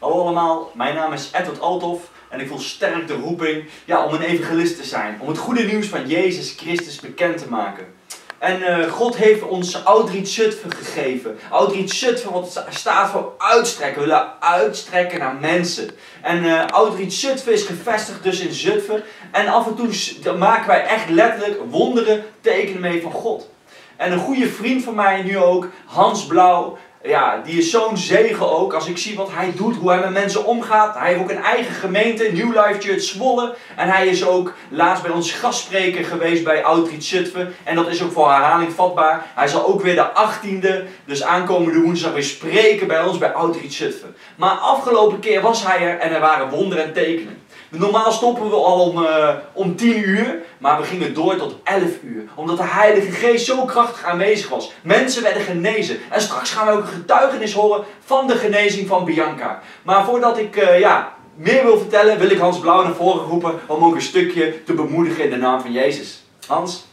Hallo allemaal, mijn naam is Edward Althoff en ik voel sterk de roeping om een evangelist te zijn. Om het goede nieuws van Jezus Christus bekend te maken. En God heeft ons Outreach Zutphen gegeven. Outreach Zutphen, wat staat voor uitstrekken. We willen uitstrekken naar mensen. En Outreach Zutphen is gevestigd dus in Zutphen. En af en toe maken wij echt letterlijk wonderen, tekenen mee van God. En een goede vriend van mij nu ook, Hans Blauw. Ja, die is zo'n zegen ook. Als ik zie wat hij doet, hoe hij met mensen omgaat. Hij heeft ook een eigen gemeente, New Life Church Zwolle. En hij is ook laatst bij ons gastspreker geweest bij Outreach Zutphen. En dat is ook voor herhaling vatbaar. Hij zal ook weer de 18e, dus aankomende woensdag, weer spreken bij ons bij Outreach Zutphen. Maar afgelopen keer was hij er en er waren wonderen en tekenen. Normaal stoppen we al om 10 uur, maar we gingen door tot 11 uur. Omdat de Heilige Geest zo krachtig aanwezig was. Mensen werden genezen. En straks gaan we ook een getuigenis horen van de genezing van Bianca. Maar voordat ik meer wil vertellen, wil ik Hans Blauw naar voren roepen om ook een stukje te bemoedigen in de naam van Jezus. Hans?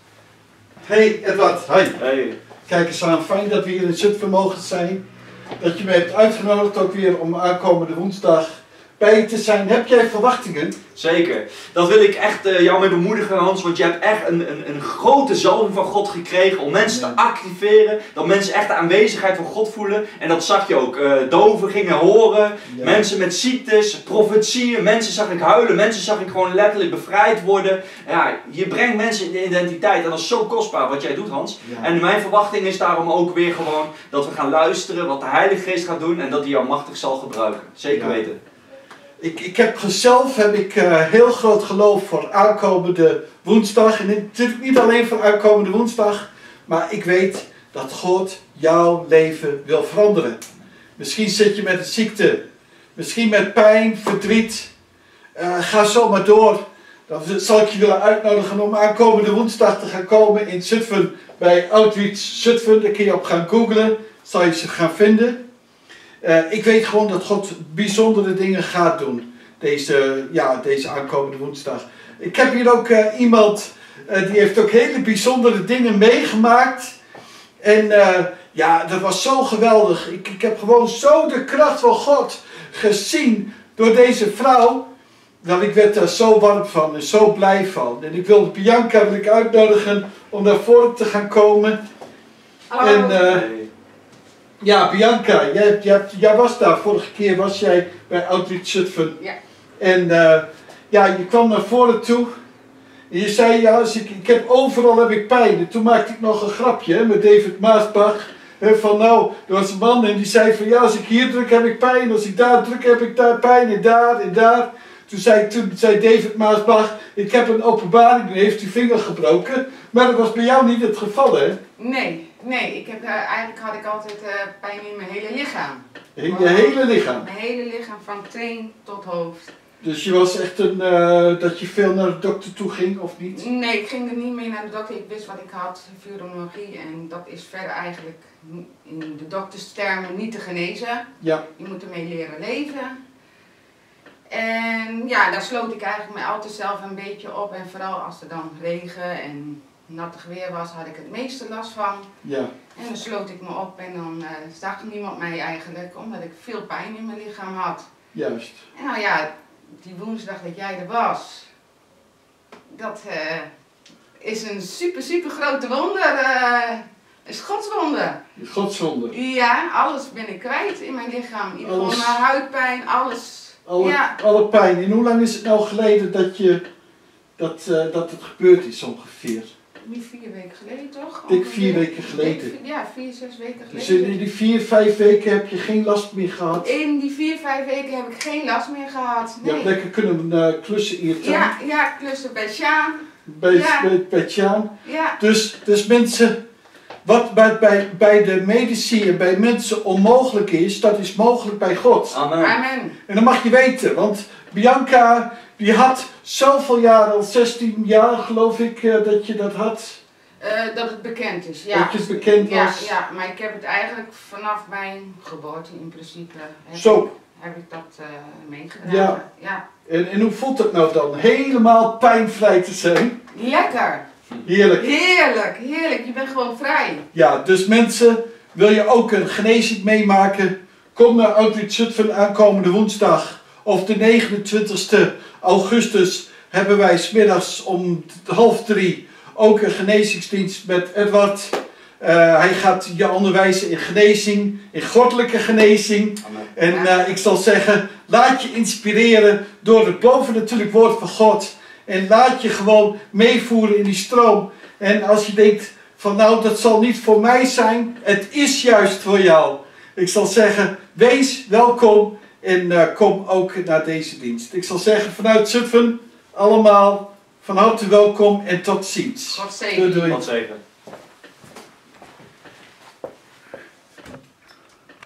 Hey Edward, hi. Hey. Kijk eens aan, fijn dat we hier in Zutphen mogen zijn. Dat je mij hebt uitgenodigd ook weer om aankomende woensdag bij je te zijn. Heb jij verwachtingen? Zeker. Dat wil ik echt jou mee bemoedigen, Hans. Want je hebt echt een grote zalving van God gekregen om mensen te activeren. Dat mensen echt de aanwezigheid van God voelen. En dat zag je ook. Doven gingen horen. Ja. Mensen met ziektes, profetieën. Mensen zag ik huilen. Mensen zag ik gewoon letterlijk bevrijd worden. Ja, je brengt mensen in de identiteit. En dat is zo kostbaar wat jij doet, Hans. Ja. En mijn verwachting is daarom ook weer gewoon dat we gaan luisteren wat de Heilige Geest gaat doen. En dat hij jou machtig zal gebruiken. Zeker weten. Ik heb zelf heel groot geloof voor aankomende woensdag. En natuurlijk niet alleen voor aankomende woensdag. Maar ik weet dat God jouw leven wil veranderen. Misschien zit je met een ziekte. Misschien met pijn, verdriet. Ga zo maar door. Dan zal ik je willen uitnodigen om aankomende woensdag te gaan komen in Zutphen. Bij Outreach Zutphen. Daar kun je op gaan googlen. Zal je ze gaan vinden. Ik weet gewoon dat God bijzondere dingen gaat doen. Deze aankomende woensdag. Ik heb hier ook iemand die heeft ook hele bijzondere dingen meegemaakt. En dat was zo geweldig. Ik heb gewoon zo de kracht van God gezien door deze vrouw. Dat ik werd daar zo warm van en zo blij van. En ik wilde Bianca uitnodigen om naar voren te gaan komen. Hallo. Ja, Bianca, jij was daar. Vorige keer was jij bij Outreach Zutphen. Ja. En je kwam naar voren toe. En je zei, ik heb overal pijn. En toen maakte ik nog een grapje met David Maasbach. Er was een man en die zei van, als ik hier druk heb ik pijn. Als ik daar druk heb ik daar pijn. En daar en daar. Toen zei David Maasbach, ik heb een openbaring. En heeft uw vinger gebroken. Maar dat was bij jou niet het geval, hè? Nee, eigenlijk had ik altijd pijn in mijn hele lichaam. In je hele lichaam? Mijn hele lichaam, van teen tot hoofd. Dus je was echt dat je veel naar de dokter toe ging, of niet? Nee, ik ging er niet mee naar de dokter. Ik wist wat ik had, virologie. En dat is verder eigenlijk in de dokterstermen niet te genezen. Ja. Je moet ermee leren leven. En daar sloot ik eigenlijk me altijd zelf een beetje op. En vooral als er dan regen en nattig weer was, had ik het meeste last van. Ja. En dan sloot ik me op en dan zag niemand mij eigenlijk, omdat ik veel pijn in mijn lichaam had. Juist. En die woensdag dat jij er was, dat is een super grote wonder. Is godswonder. Godswonder? Ja, alles ben ik kwijt in mijn lichaam. Gewoon mijn huidpijn, alles. Alle pijn. En hoe lang is het nou geleden dat het gebeurd is ongeveer? Nu 4 weken geleden toch? Dik 4 weken geleden. 4, 6 weken geleden. Dus in die 4, 5 weken heb je geen last meer gehad? In die 4, 5 weken heb ik geen last meer gehad. Nee. Je hebt lekker kunnen klussen hier. Ja, klussen bij Sjaan. Bij Sjaan. Ja. Dus mensen, wat bij de medici en bij mensen onmogelijk is, dat is mogelijk bij God. Amen. Amen. En dat mag je weten, want Bianca, die had zoveel jaren, al 16 jaar geloof ik, dat je dat had. Dat het bekend is, ja. Dat het bekend was. Ja, maar ik heb het eigenlijk vanaf mijn geboorte in principe. Heb ik dat meegedragen. Ja. En hoe voelt het nou dan? Helemaal pijnvrij te zijn? Lekker. Heerlijk. Heerlijk. Je bent gewoon vrij. Ja, dus mensen, wil je ook een genezing meemaken? Kom naar Outreach Zutphen aankomende woensdag. Of de 29e augustus hebben wij 's middags om 2:30 ook een genezingsdienst met Edward. Hij gaat je onderwijzen in genezing, in goddelijke genezing. Amen. En ik zal zeggen, laat je inspireren door het bovennatuurlijk woord van God. En laat je gewoon meevoeren in die stroom. En als je denkt van nou, dat zal niet voor mij zijn. Het is juist voor jou. Ik zal zeggen, wees welkom en kom ook naar deze dienst. Ik zal zeggen, vanuit Zutphen, allemaal van harte welkom en tot ziens. God zegen. God zegen.